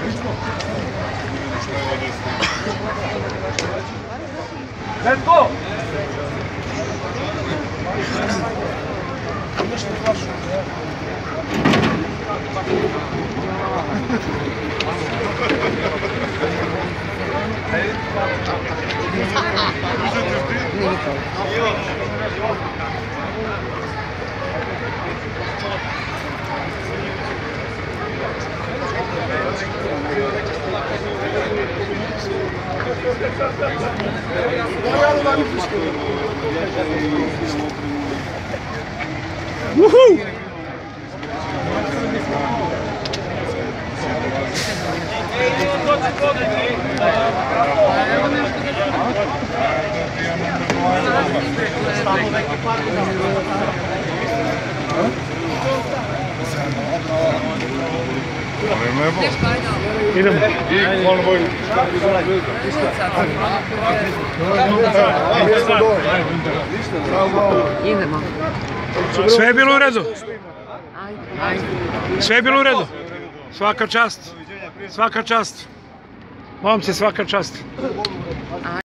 Let's go! Woohoo! Idemo. Idemo. Sve je bilo u redu? Ajde. Sve je bilo u redu? Svaka čast. Svaka čast. Momci, svaka čast.